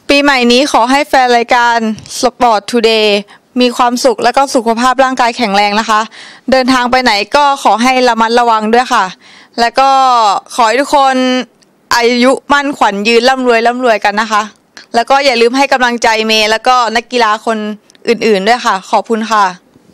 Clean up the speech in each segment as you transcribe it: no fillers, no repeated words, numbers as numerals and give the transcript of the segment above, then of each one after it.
ปีใหม่นี้ขอให้แฟนรายการ Sport Today มีความสุขและก็สุขภาพร่างกายแข็งแรงนะคะเดินทางไปไหนก็ขอให้ระมัดระวังด้วยค่ะแล้วก็ขอให้ทุกคนอายุมั่นขวัญยืนร่ำรวยกันนะคะแล้วก็อย่าลืมให้กำลังใจเมย์แล้วก็นักกีฬาคนอื่นๆด้วยค่ะขอบคุณค่ะ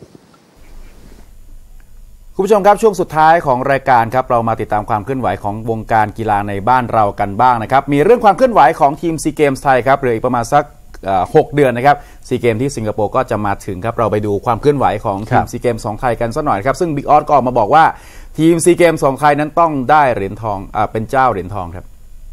คุณผู้ชมครับช่วงสุดท้ายของรายการครับเรามาติดตามความเคลื่อนไหวของวงการกีฬาในบ้านเรากันบ้างนะครับมีเรื่องความเคลื่อนไหวของทีมซีเกมส์ไทยครับเหลืออีกประมาณสัก6 เดือนนะครับซีเกมที่สิงคโปร์ก็จะมาถึงครับเราไปดูความเคลื่อนไหวของทีมซีเกมของไทยกันสักหน่อยครับซึ่งบิ๊กออสก็ออกมาบอกว่าทีมซีเกมของไทยนั้นต้องได้เหรียญทองเป็นเจ้าเหรียญทองครับ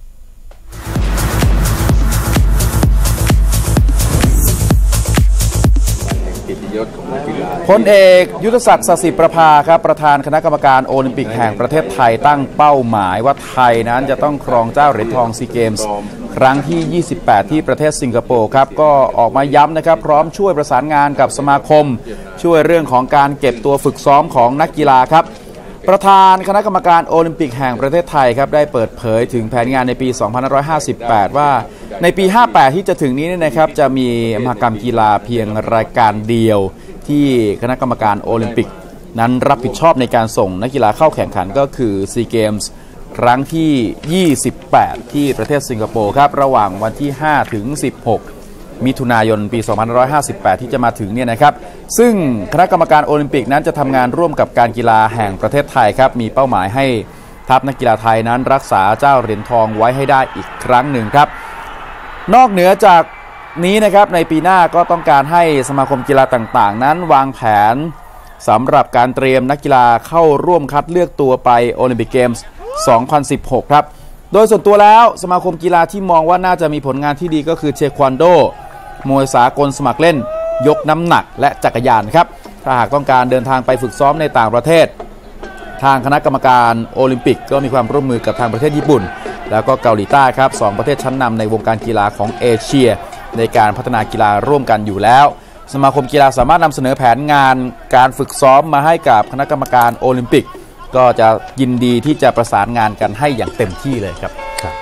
พลเอกยุทธศักดิ์ สศิประภาครับประธานคณะกรรมการโอลิมปิกแห่งประเทศไทยตั้งเป้าหมายว่าไทยนั้นจะต้องครองเจ้าเหรียญทองซีเกมส์ครั้งที่28ที่ประเทศสิงคโปร์ครับก็ออกมาย้ำนะครับพร้อมช่วยประสานงานกับสมาคมช่วยเรื่องของการเก็บตัวฝึกซ้อมของนักกีฬาครับประธานคณะกรรมการโอลิมปิกแห่งประเทศไทยครับได้เปิดเผยถึงแผนงานในปี2558ว่าในปี58ที่จะถึงนี้นะครับจะมีมหกรรมกีฬาเพียงรายการเดียวที่คณะกรรมการโอลิมปิกนั้นรับผิดชอบในการส่งนักกีฬาเข้าแข่งขันก็คือซีเกมส์ครั้งที่28ที่ประเทศสิงคโปร์ครับระหว่างวันที่5ถึง16มิถุนายนปี2558ที่จะมาถึงเนี่ยนะครับซึ่งคณะกรรมการโอลิมปิกนั้นจะทำงานร่วมกับการกีฬาแห่งประเทศไทยครับมีเป้าหมายให้ทัพนักกีฬาไทยนั้นรักษาเจ้าเหรียญทองไว้ให้ได้อีกครั้งหนึ่งครับนอกเหนือจากนี้นะครับในปีหน้าก็ต้องการให้สมาคมกีฬาต่างๆนั้นวางแผนสำหรับการเตรียมนักกีฬาเข้าร่วมคัดเลือกตัวไปโอลิมปิกเกมส์2016ครับโดยส่วนตัวแล้วสมาคมกีฬาที่มองว่าน่าจะมีผลงานที่ดีก็คือเทควันโดมวยสากลสมัครเล่นยกน้ำหนักและจักรยานครับถ้าหากต้องการเดินทางไปฝึกซ้อมในต่างประเทศทางคณะกรรมการโอลิมปิกก็มีความร่วมมือกับทางประเทศญี่ปุ่นแล้วก็เกาหลีใต้ครับ2ประเทศชั้นนำในวงการกีฬาของเอเชียในการพัฒนากีฬาร่วมกันอยู่แล้วสมาคมกีฬาสามารถนำเสนอแผนงานการฝึกซ้อมมาให้กับคณะกรรมการโอลิมปิกก็จะยินดีที่จะประสานงานกันให้อย่างเต็มที่เลยครับ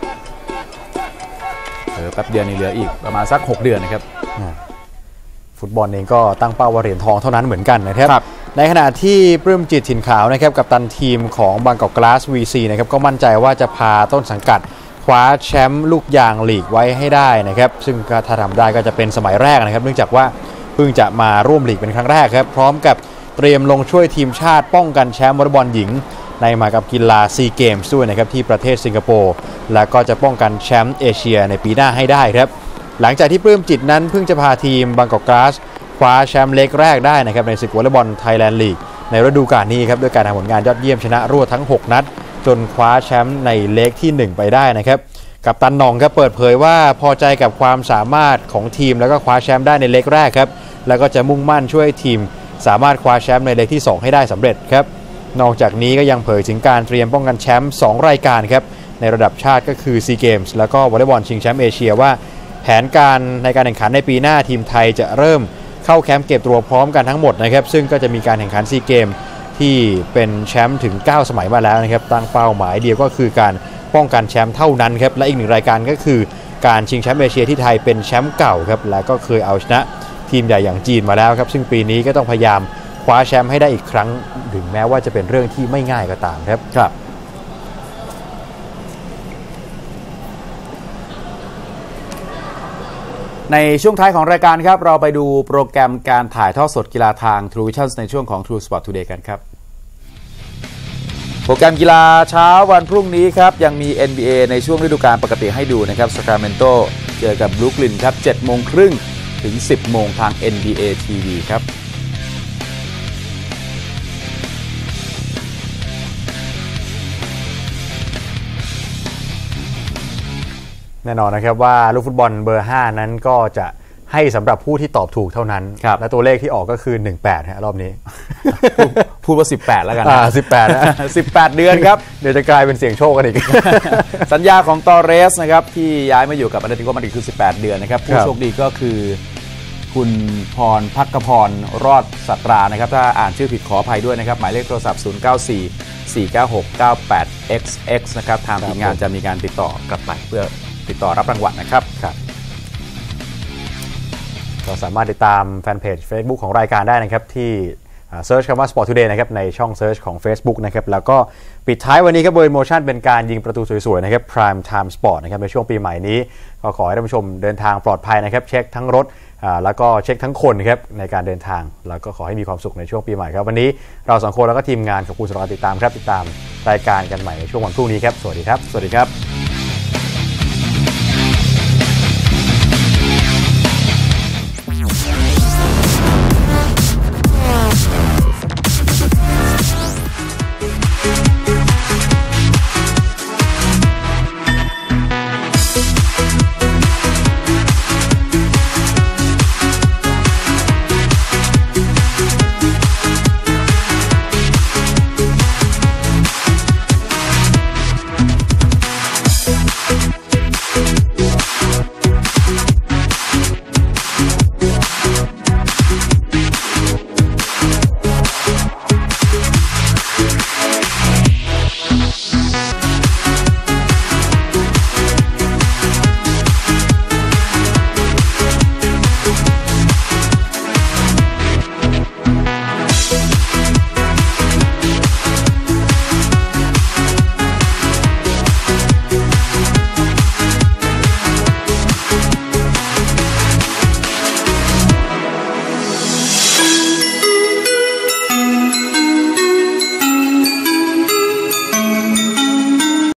แป๊บเดียวนี่เหลืออีกประมาณสัก6 เดือนนะครับฟุตบอลเองก็ตั้งเป้าว่าเหรียญทองเท่านั้นเหมือนกันนะครับในขณะที่ปลื้มจิตถิ่นขาวนะครับกัปตันทีมของบางกอกกลาส VC นะครับก็มั่นใจว่าจะพาต้นสังกัดคว้าแชมป์ลูกยางลีกไว้ให้ได้นะครับซึ่งถ้าทำได้ก็จะเป็นสมัยแรกนะครับเนื่องจากว่าเพิ่งจะมาร่วมลีกเป็นครั้งแรกครับพร้อมกับเตรียมลงช่วยทีมชาติป้องกันแชมป์วอลเลย์บอลหญิงในมหกรรมกีฬาซีเกมส์ด้วยนะครับที่ประเทศสิงคโปร์และก็จะป้องกันแชมป์เอเชียในปีหน้าให้ได้ครับหลังจากที่ปลื้มจิตนั้นเพิ่งจะพาทีมบางกอกกลาสคว้าแชมป์เล็กแรกได้นะครับในศึกวอลเลย์บอลไทยแลนด์ลีกในฤดูกาลนี้ครับด้วยการทำผลงานยอดเยี่ยมชนะรวดทั้ง6 นัดจนคว้าแชมป์ในเล็กที่1ไปได้นะครับกัปตันหน่องครับเปิดเผยว่าพอใจกับความสามารถของทีมแล้วก็คว้าแชมป์ได้ในเล็กแรกครับแล้วก็จะมุ่งมั่นช่วยทีมสามารถคว้าแชมป์ในเล็กที่2ให้ได้สำเร็จครับนอกจากนี้ก็ยังเผยถึงการเตรียมป้องกันแชมป์2 รายการครับในระดับชาติก็คือซีเกมส์แล้วก็วอลเลย์บอลชิงแชมป์เอเชียว่าแผนการในการแข่งขันในปีหน้าทีมไทยจะเริ่มเข้าแคมป์เก็บตัวพร้อมกันทั้งหมดนะครับซึ่งก็จะมีการแข่งขันซีเกมที่เป็นแชมป์ถึง9 สมัยมาแล้วนะครับตั้งเป้าหมายเดียวก็คือการป้องกันแชมป์เท่านั้นครับและอีก1 รายการก็คือการชิงแชมป์เอเชียที่ไทยเป็นแชมป์เก่าครับและก็เคยเอาชนะทีมใหญ่อย่างจีนมาแล้วครับซึ่งปีนี้ก็ต้องพยายามคว้าแชมป์ให้ได้อีกครั้งถึงแม้ว่าจะเป็นเรื่องที่ไม่ง่ายก็ตามครับในช่วงท้ายของรายการครับเราไปดูโปรแกรมการถ่ายทอดสดกีฬาทาง True Vision ในช่วงของ True Sport Today กันครับโปรแกรมกีฬาเช้าวันพรุ่งนี้ครับยังมี NBA ในช่วงฤดูกาลปกติให้ดูนะครับ Sacramento เจอกับบรูคลินครับ 7:30 ถึง 10 โมงทาง NBA TV ครับแน่นอนนะครับว่าลูกฟุตบอลเบอร์ 5นั้นก็จะให้สำหรับผู้ที่ตอบถูกเท่านั้นและตัวเลขที่ออกก็คือ18รอบนี้พูดว่า18แล้วกัน 18นะ 18 เดือนครับเดี๋ยวจะกลายเป็นเสี่ยงโชคกันอีกสัญญาของตอเรสนะครับที่ย้ายมาอยู่กับอาร์เจนตินามาดริดคือ18 เดือนนะครับผู้โชคดีก็คือคุณพรภักพรรอดสัตรานะครับถ้าอ่านชื่อผิดขออภัยด้วยนะครับหมายเลขโทรศัพท์09449698XX นะครับทางทีมงานจะมีการติดต่อกลับไปเพื่อติดต่อรับรางวัลนะครับก็สามารถติดตามแฟนเพจ Facebook ของรายการได้นะครับที่เซิร์ชคำว่า Sport Today นะครับในช่องเซิร์ชของ Facebook นะครับแล้วก็ปิดท้ายวันนี้ครับโดยโมชั่นเป็นการยิงประตูสวยๆนะครับ Prime Time Sport นะครับในช่วงปีใหม่นี้ก็ขอให้ท่านผู้ชมเดินทางปลอดภัยนะครับเช็คทั้งรถแล้วก็เช็คทั้งคนครับในการเดินทางแล้วก็ขอให้มีความสุขในช่วงปีใหม่ครับวันนี้เรา2คนแล้วก็ทีมงานขอบคุณสำหรับการติดตามครับติดตามรายการกันใหม่ในช่วงวันพรุ่งนี้ครับสวัสดีครับ